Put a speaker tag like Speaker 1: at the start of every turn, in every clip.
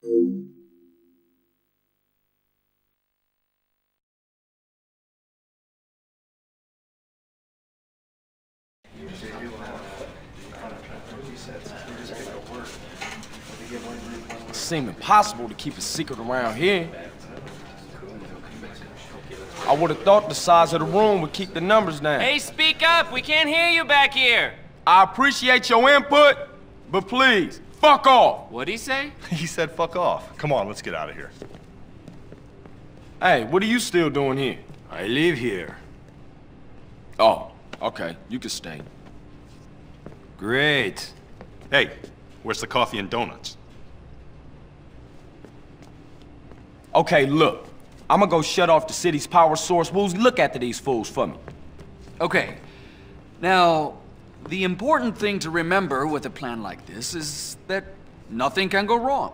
Speaker 1: It seems impossible to keep a secret around here. I would have thought the size of the room would keep the numbers down.
Speaker 2: Hey, speak up! We can't hear you back here!
Speaker 1: I appreciate your input, but please, fuck off!
Speaker 2: What'd he say?
Speaker 3: He said fuck off. Come on, let's get out of here.
Speaker 1: Hey, what are you still doing here?
Speaker 4: I live here.
Speaker 1: Oh, okay, you can stay.
Speaker 4: Great.
Speaker 3: Hey, where's the coffee and donuts?
Speaker 1: Okay, look. I'm gonna go shut off the city's power source. Wooz, look after these fools for me.
Speaker 5: Okay. Now, the important thing to remember with a plan like this is that nothing can go wrong.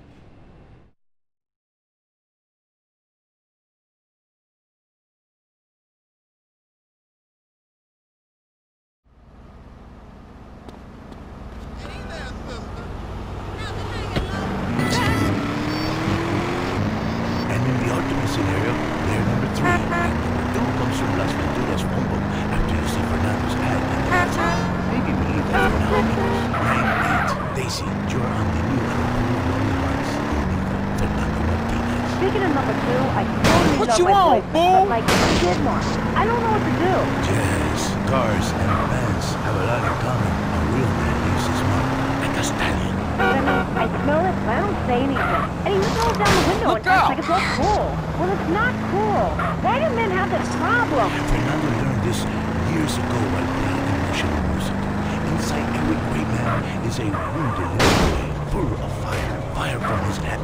Speaker 6: Scenario, layer number 3, and number 2 comes from Las Venturas Fumble after you see Fernando's ad and that's it. Maybe we leave that for now because 9-8, Daisy, you're on the new and approved device. Fernando Martinez.
Speaker 7: Speaking of number 2, I totally
Speaker 1: what
Speaker 7: love
Speaker 1: you
Speaker 7: my
Speaker 1: want,
Speaker 7: boyfriend,
Speaker 1: fool?
Speaker 7: but like kid mark. I don't know what to do.
Speaker 6: Yes, cars and vans have a lot in common. A real man leaves his mark like a stallion.
Speaker 7: I smell it, but I don't say anything. And he rolls down the window and acts like it's all cool. Well, it's not cool. Why do men have this problem?
Speaker 6: Fernando learned this years ago while playing emotional music. Inside every great man is a wounded little boy, full of fire. Fire from his head.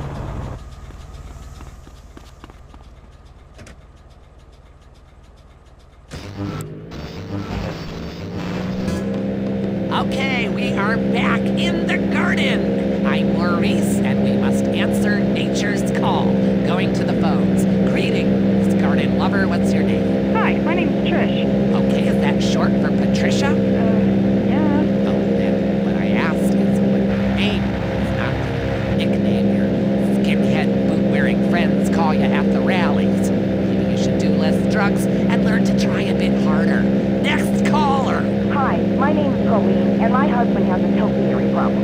Speaker 8: Okay, we are back in the garden. I'm Maurice, and we must answer nature's call. Going to the phones. Greetings, garden lover. What's your name?
Speaker 7: Hi, my name's Trish.
Speaker 8: Okay, is that short for Patricia?
Speaker 7: Yeah.
Speaker 8: Oh, then what I asked is what your name is, not the nickname your skinhead, boot-wearing friends call you at the rallies. Maybe you should do less drugs and learn to try a bit harder. Next caller.
Speaker 7: Hi, my name's Colleen, and my husband has a topiary problem.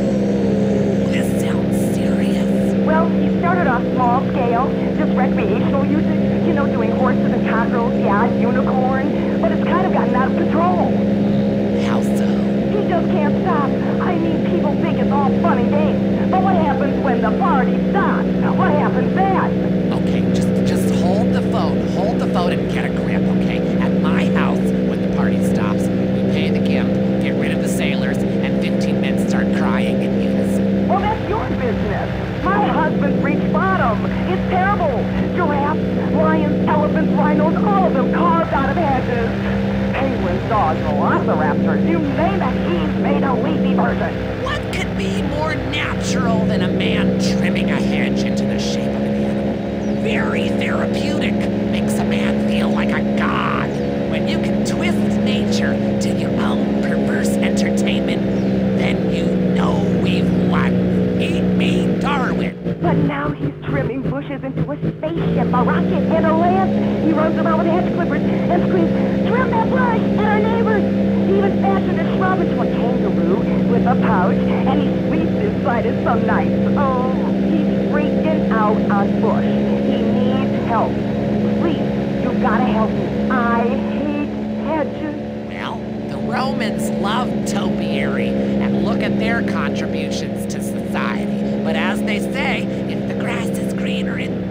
Speaker 8: Ooh, this sounds serious.
Speaker 7: Well, he started off small scale, just recreational usage, you know, doing horses and cockerels, yeah, unicorn, but it's kind of gotten out of control.
Speaker 8: How so?
Speaker 7: He just can't stop. I mean, people think it's all fun and games, but what happens when the party stops? What happens then?
Speaker 8: Okay, just hold the phone and get a grip, okay? At my house, when the party stops, we pay the gimp, get rid of the sailors, and 15 men start crying in unison.
Speaker 7: Well, that's your business. My husband's reached bottom. It's terrible. Giraffes, lions, elephants, rhinos, all of them carved out of hedges. Penguins, dogs, velociraptors, you name it, he's made a leafy version.
Speaker 8: What could be more natural than a man trimming a hedge into the shape of an animal? Very therapeutic. Makes a man feel like a god. When you can twist nature to your own perverse entertainment, then you know we've won. Eat me, Darwin.
Speaker 7: But now he's trimming bushes into a spaceship, a rocket, and a lance. He runs around with hedge clippers and screams, "Trim that bush!" at our neighbors. He even fashioned a shrub into a kangaroo with a pouch, and he sleeps inside it some nights. Oh, he's freaking out on Bush. He needs help. Please, you've got to help me. I hate hedges.
Speaker 8: Well, the Romans loved topiary, and look at their contributions to society. But as they say, if the grass is greener in...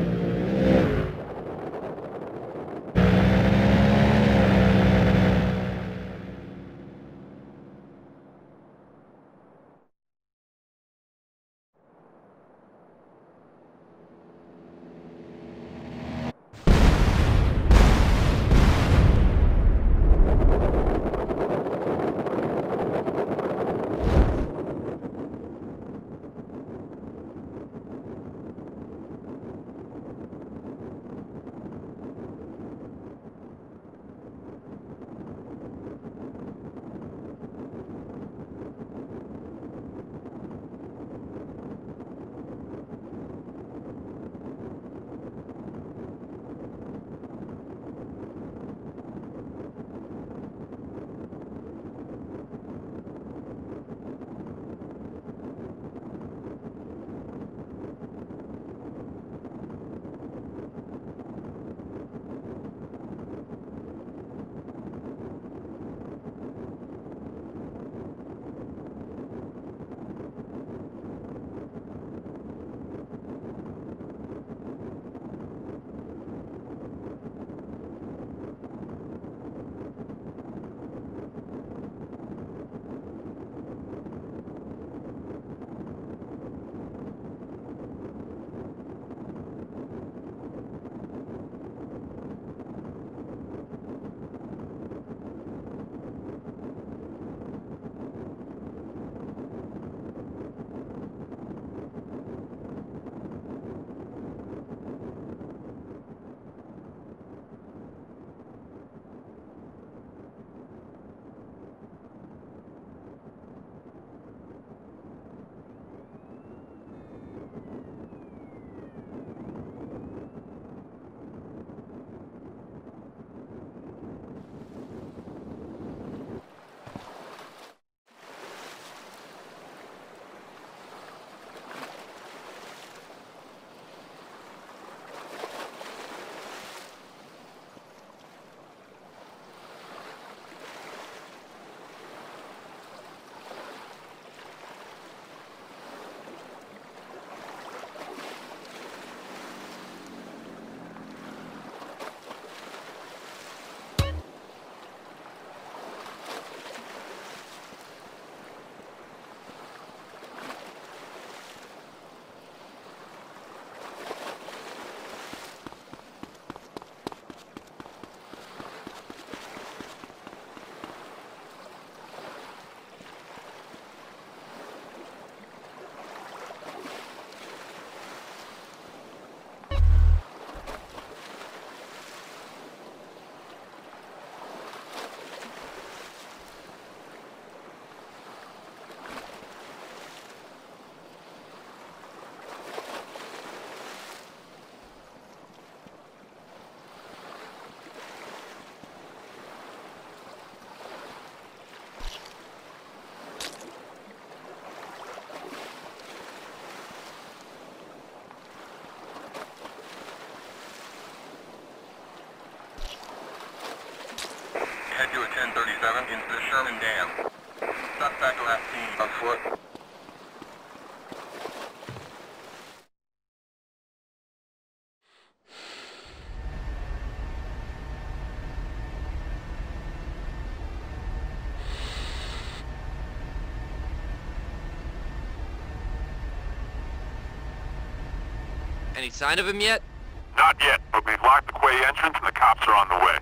Speaker 2: Any sign of him yet?
Speaker 4: Not yet, but we've locked the quay entrance and the cops are on the way.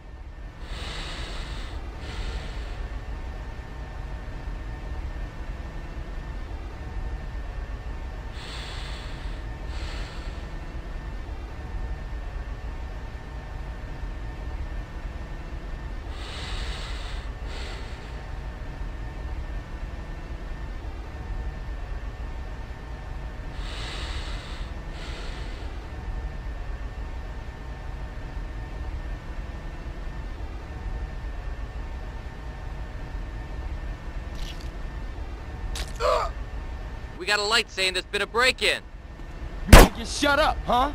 Speaker 2: We got a light saying there's been a break-in.
Speaker 1: Just shut up, huh?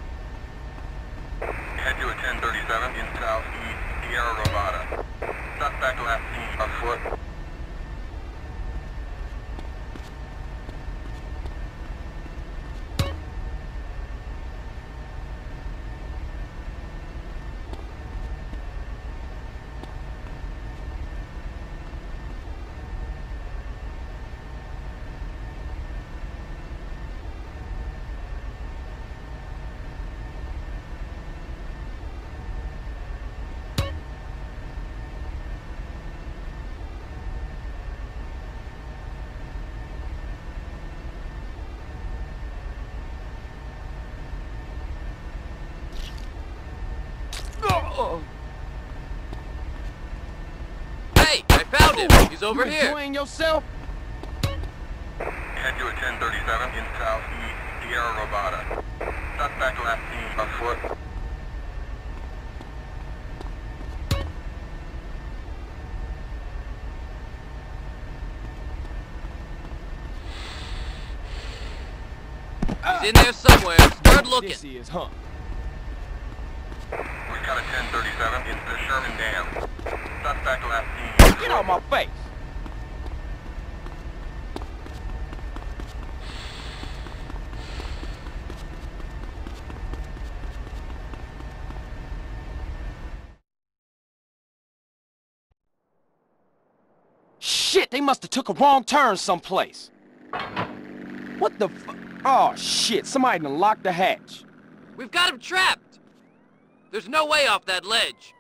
Speaker 4: Head to a 1037 in southeast Sierra Nevada. Suspect last seen on foot.
Speaker 2: Hey, I found him. He's over
Speaker 1: You
Speaker 2: here.
Speaker 1: enjoying yourself?
Speaker 4: Head to a 1037 in southeast Sierra Nevada. Suspect last seen on foot.
Speaker 2: He's in there somewhere. Start looking.
Speaker 1: This is, huh?
Speaker 4: We got a 1037 in the Sherman Dam. Suspect last seen.
Speaker 1: Get out my face! Shit, they must have took a wrong turn someplace. What the fu- Oh, shit, somebody done locked the hatch.
Speaker 2: We've got him trapped. There's no way off that ledge.